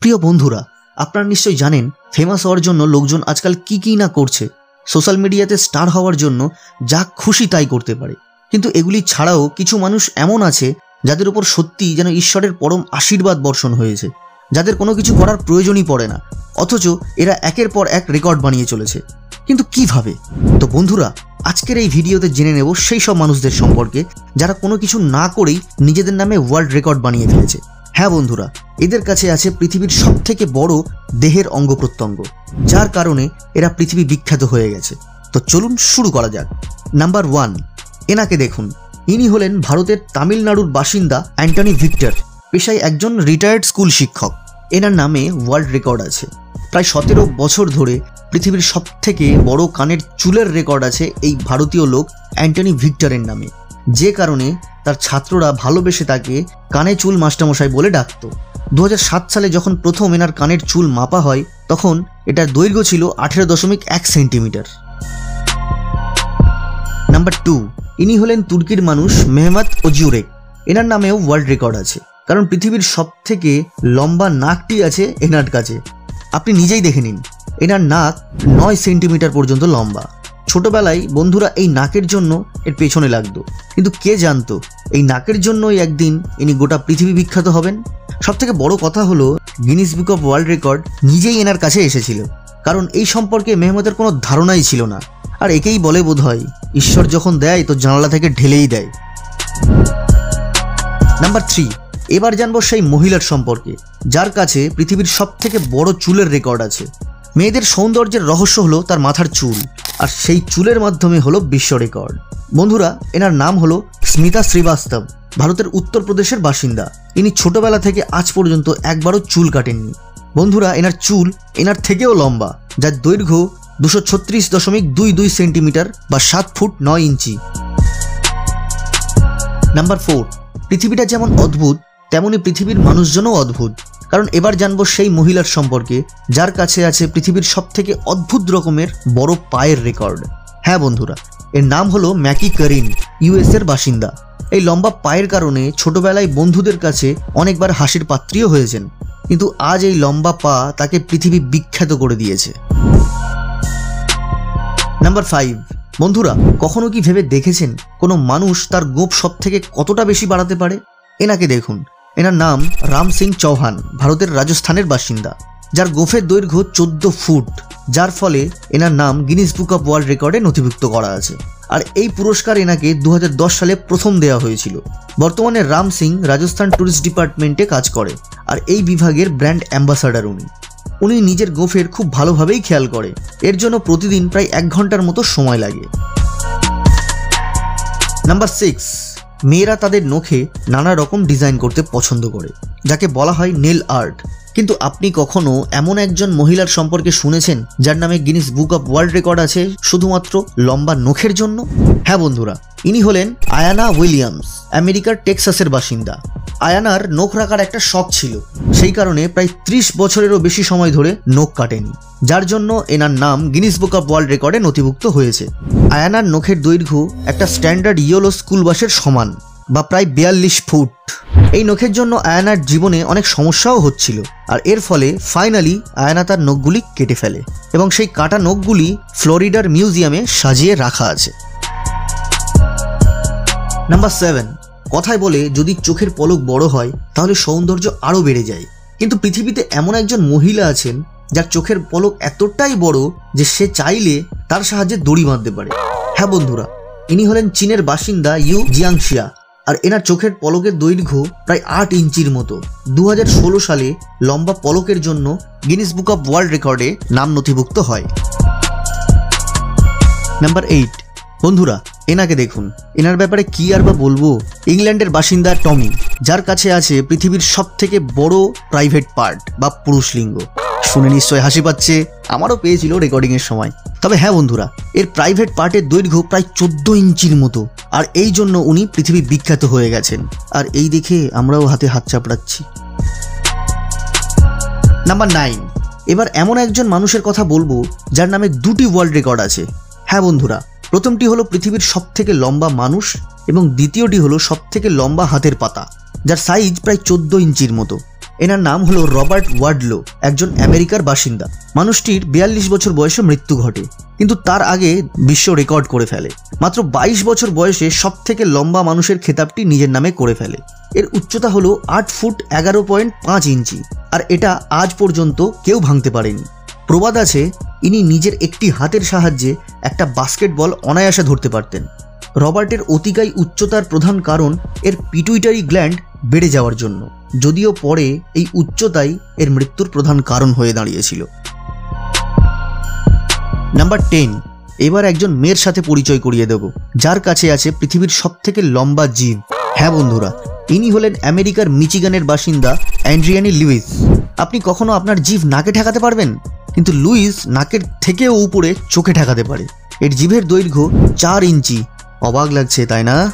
প্রিয় বন্ধুরা, আপনারা নিশ্চয়ই জানেন ফেমাস হওয়ার জন্য লোকজন আজকাল কি না করছে। সোশ্যাল মিডিয়াতে স্টার হওয়ার জন্য যা খুশি তাই করতে পারে। কিন্তু এগুলি ছাড়াও কিছু মানুষ এমন আছে যাদের উপর সত্যি যেন ঈশ্বরের পরম আশীর্বাদ বর্ষণ হয়েছে, যাদের কোনো কিছু করার প্রয়োজনই পড়ে না, অথচ এরা একের পর এক রেকর্ড বানিয়ে চলেছে। কিন্তু কিভাবে? তো বন্ধুরা, আজকের এই ভিডিওতে জেনে নেব সেই সব মানুষদের সম্পর্কে যারা কোনো কিছু না করেই নিজেদের নামে ওয়ার্ল্ড রেকর্ড বানিয়ে ফেলেছে। হ্যাঁ বন্ধুরা, এদের কাছে আছে পৃথিবীর সবথেকে বড় দেহের অঙ্গ প্রত্যঙ্গ, যার কারণে এরা পৃথিবী বিখ্যাত হয়ে গেছে। তো চলুন শুরু করা যাক। নাম্বার 1, এনাকে দেখুন। ইনি হলেন ভারতের তামিলনাড়ুর বাসিন্দা অ্যান্টনি ভিক্টর। পেশায় একজন রিটায়ার্ড স্কুল শিক্ষক। এনার নামে ওয়ার্ল্ড রেকর্ড আছে। প্রায় 17 বছর ধরে পৃথিবীর সবথেকে বড় কানের চুলের রেকর্ড আছে এই ভারতীয় লোক অ্যান্টনি ভিক্টরের নামে, যে কারণে তার ছাত্ররা ভালোবেসে তাকে কানে চুল মাস্টারমশাই বলে ডাকত। 2007 সালে যখন প্রথম এনার কানের চুল মাপা হয়, তখন এটার দৈর্ঘ্য ছিল 18.1 সেন্টিমিটার। নাম্বার 2, ইনি হলেন তুর্কির মানুষ মেহমেত ওজিউরেক। এনার নামেও ওয়ার্ল্ড রেকর্ড আছে, কারণ পৃথিবীর সবথেকে লম্বা নাকটি আছে এনার কাছে। আপনি নিজেই দেখে নিন, এনার নাক 9 সেন্টিমিটার পর্যন্ত লম্বা। ছোটবেলায় বন্ধুরা এই নাকের জন্য এর পেছনে লাগতো, কিন্তু কে জানতো এই নাকের জন্যই একদিন ইনি গোটা পৃথিবী বিখ্যাত হবেন। সবথেকে বড় কথা হলো Guinness book of world record নিজেই এনার কাছে এসেছিল, কারণ এই সম্পর্কে মেহমেতের কোনো ধারণাই ছিল না। আর একেই বলে বোধহয়, ঈশ্বর যখন দেয় তো জানালা থেকে ঢেলেই দেয়। নাম্বার 3, এবার জানবো সেই মহিলার সম্পর্কে যার কাছে পৃথিবীর সবথেকে বড় চুলের রেকর্ড আছে। মেয়েদের সৌন্দর্যের রহস্য হলো তার মাথার চুল, আর সেই চুলের মাধ্যমে হলো বিশ্ব রেকর্ড। বন্ধুরা, এনার নাম হলো স্মিতা শ্রীবাস্তব। ভারতের উত্তরপ্রদেশের বাসিন্দা। ইনি ছোটবেলা থেকে আজ পর্যন্ত একবারও চুল কাটেননি। বন্ধুরা, এনার চুল এনার থেকেও লম্বা, যার দৈর্ঘ্য 236.22 সেন্টিমিটার বা 7 ফুট 9 ইঞ্চি। নাম্বার 4, পৃথিবীটা যেমন অদ্ভুত তেমনি পৃথিবীর মানুষজনও অদ্ভুত। কারণ এবার জানবো সেই মহিলার সম্পর্কে যার কাছে আছে পৃথিবীর সবথেকে অদ্ভুত রকমের বড় পায়ের রেকর্ড। হ্যাঁ বন্ধুরা, এর নাম হলো ম্যাকি কারিন, ইউএস এর বাসিন্দা। এই লম্বা পায়ের কারণে ছোটবেলায় বন্ধুদের কাছে অনেকবার হাসির পাত্রীও হয়েছেন, কিন্তু আজ এই লম্বা পা তাকে পৃথিবী বিখ্যাত করে দিয়েছে। নাম্বার 5, বন্ধুরা, কখনো কি ভেবে দেখেছেন কোনো মানুষ তার গোঁফ সবথেকে কতটা বেশি বাড়াতে পারে? এনাকে দেখুন। এনার নাম রাম সিং চৌহান, ভারতের রাজস্থানের বাসিন্দা, যার গোঁফের দৈর্ঘ্য 14 ফুট, যার ফলে এনার নাম গিনিস বুক অফ ওয়ার্ল্ড রেকর্ডে নথিভুক্ত করা আছে। আর এই পুরস্কার এনাকে 2010 সালে প্রথম দেওয়া হয়েছিল। বর্তমানে রাম সিং রাজস্থান ট্যুরিস্ট ডিপার্টমেন্টে কাজ করে, আর এই বিভাগের ব্র্যান্ড অ্যাম্বাসাডার উনি নিজের গোঁফের খুব ভালোভাবেই খেয়াল করে। এর জন্য প্রতিদিন প্রায় 1 ঘন্টার মতো সময় লাগে। নাম্বার 6, মেয়েরা তাদের নখে নানা রকম ডিজাইন করতে পছন্দ করে, যাকে বলা হয় নেল আর্ট। কিন্তু আপনি কখনো এমন একজন মহিলার সম্পর্কে শুনেছেন যার নামে Guinness book of world record আছে শুধুমাত্র লম্বা নখের জন্য? হ্যাঁ বন্ধুরা, ইনি হলেন আয়ানা উইলিয়ামস, আমেরিকার টেক্সাসের বাসিন্দা। আয়ানার নখ রাখার একটা শখ ছিল, সেই কারণে প্রায় 30 বছরেরও বেশি সময় ধরে নখ কাটেনি, যার জন্য এনার নাম গিনিস বুক অফ ওয়ার্ল্ড রেকর্ডে নথিভুক্ত হয়েছে। আয়ানার নখের দৈর্ঘ্য একটা স্ট্যান্ডার্ড ইয়েলো স্কুল বাসের সমান, বা প্রায় 42 ফুট। এই নখের জন্য আয়ানার জীবনে অনেক সমস্যাও হচ্ছিল, আর এর ফলে ফাইনালি আয়ানা তার নখগুলি কেটে ফেলে, এবং সেই কাটা নখগুলি ফ্লোরিডার মিউজিয়ামে সাজিয়ে রাখা আছে। নাম্বার 7, কথায় বলে যদি চোখের পলক বড় হয় তাহলে সৌন্দর্য আরও বেড়ে যায়। কিন্তু পৃথিবীতে এমন একজন মহিলা আছেন যার চোখের পলক এতটাই বড় যে সে চাইলে তার সাহায্যে দড়ি বাঁধতে পারে। হ্যাঁ বন্ধুরা, ইনি হলেন চীনের বাসিন্দা ইউ জিয়াংশিয়া, আর এনার চোখের পলকের দৈর্ঘ্য প্রায় 8 ইঞ্চির মতো। 2016 সালে লম্বা পলকের জন্য গিনিস বুক অফ ওয়ার্ল্ড রেকর্ডে নাম নথিভুক্ত হয়। নাম্বার 8, বন্ধুরা, এনাকে দেখুন। এনার ব্যাপারে কি আর বা বলবো। ইংল্যান্ডের বাসিন্দা টমি, যার কাছে আছে পৃথিবীর সবথেকে বড় প্রাইভেট পার্ট বা পুরুষ লিঙ্গ। শুনে নিশ্চয় হাসি পাচ্ছে, আমারও পেয়েছিল রেকর্ডিং এর সময়। তবে হ্যাঁ বন্ধুরা, এর প্রাইভেট পার্টের দৈর্ঘ্য প্রায় 14 ইঞ্চির মতো, আর এই জন্য উনি পৃথিবী বিখ্যাত হয়ে গেছেন। আর এই দেখে আমরাও হাতে হাত চাপড়াচ্ছি। নাম্বার 9, এবার এমন একজন মানুষের কথা বলবো যার নামে 2টি ওয়ার্ল্ড রেকর্ড আছে। হ্যাঁ বন্ধুরা, প্রথমটি হলো পৃথিবীর সবথেকে লম্বা মানুষ, এবং দ্বিতীয়টি হলো সবথেকে লম্বা হাতের পাতা, যার সাইজ প্রায় 14 ইঞ্চির মতো। এনার নাম হলো রবার্ট ওয়াডলো, একজন আমেরিকার বাসিন্দা। মানুষটির 42 বছর বয়সে মৃত্যু ঘটে, কিন্তু তার আগে বিশ্ব রেকর্ড করে ফেলে। মাত্র 22 বছর বয়সে সব থেকে লম্বা মানুষের খেতাবটি নিজের নামে করে ফেলে। এর উচ্চতা হলো 8 ফুট 11.5 ইঞ্চি, আর এটা আজ পর্যন্ত কেউ ভাঙতে পারেনি। প্রবাদ আছে, ইনি নিজের একটি হাতের সাহায্যে একটা বাস্কেটবল অনায়াসে ধরতে পারতেন। রবার্টের অতিকায় উচ্চতার প্রধান কারণ এর পিটুইটারি গ্ল্যান্ড বেড়ে যাওয়ার জন্য, যদিও পরে এই উচ্চতাই এর মৃত্যুর প্রধান কারণ হয়ে দাঁড়িয়েছিল। নাম্বার 10, এবার একজন মেয়ের সাথে পরিচয় করিয়ে দেব, যার কাছে আছে পৃথিবীর সবথেকে লম্বা জিভ। হ্যাঁ বন্ধুরা, ইনি হলেন আমেরিকার মিচিগানের বাসিন্দা অ্যান্ড্রিয়ানি লুইস। আপনি কখনো আপনার জিভ নাকে ঠেকাতে পারবেন? কিন্তু লুইস নাকের থেকেও উপরে চোখে ঠেকাতে পারে। এর জিভের দৈর্ঘ্য 4 ইঞ্চি। অবাক লাগছে, তাই না?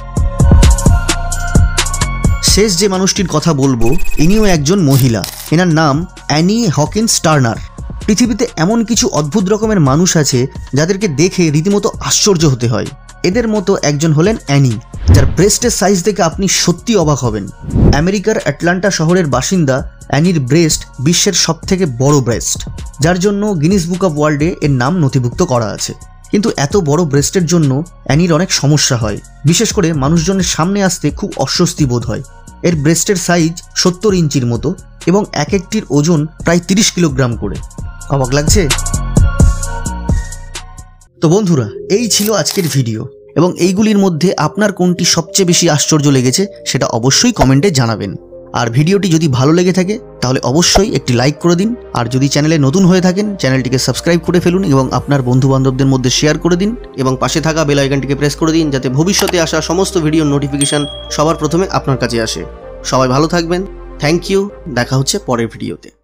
শেষ যে মানুষটির কথা বলবো, ইনিও একজন মহিলা। এনার নাম অ্যানি হকিন্স টার্নার। পৃথিবীতে এমন কিছু অদ্ভুত রকমের মানুষ আছে যাদেরকে দেখে রীতিমতো আশ্চর্য হতে হয়। এদের মতো একজন হলেন অ্যানি, যার ব্রেস্টের সাইজ দেখে আপনি সত্যি অবাক হবেন। আমেরিকার অ্যাটলান্টা শহরের বাসিন্দা অ্যানির ব্রেস্ট বিশ্বের সবথেকে বড় ব্রেস্ট, যার জন্য গিনিস বুক অফ ওয়ার্ল্ডে এর নাম নথিভুক্ত করা আছে। কিন্তু এত বড় ব্রেস্টের জন্য অ্যানির অনেক সমস্যা হয়, বিশেষ করে মানুষজনের সামনে আসতে খুব অস্বস্তি বোধ হয়। এর ব্রেস্টের সাইজ 70 ইঞ্চির মতো এবং এক একটির ওজন প্রায় 30 কিলোগ্রাম করে। অবাক লাগছে? তো বন্ধুরা, এই ছিল আজকের ভিডিও, এবং এইগুলির মধ্যে আপনার কোনটি সবচেয়ে বেশি আশ্চর্য লেগেছে সেটা অবশ্যই কমেন্টে জানাবেন। আর ভিডিওটি যদি ভালো লেগে থাকে তাহলে অবশ্যই একটি লাইক করে দিন, আর যদি চ্যানেলে নতুন হয়ে থাকেন চ্যানেলটিকে সাবস্ক্রাইব করে ফেলুন এবং আপনার বন্ধু বান্ধবদের মধ্যে শেয়ার করে দিন, এবং পাশে থাকা বেল আইকনটিকে প্রেস করে দিন যাতে ভবিষ্যতে আসা সমস্ত ভিডিওর নোটিফিকেশন সবার প্রথমে আপনার কাছে আসে। সবাই ভালো থাকবেন। Thank you. দেখা হচ্ছে পরের ভিডিওতে।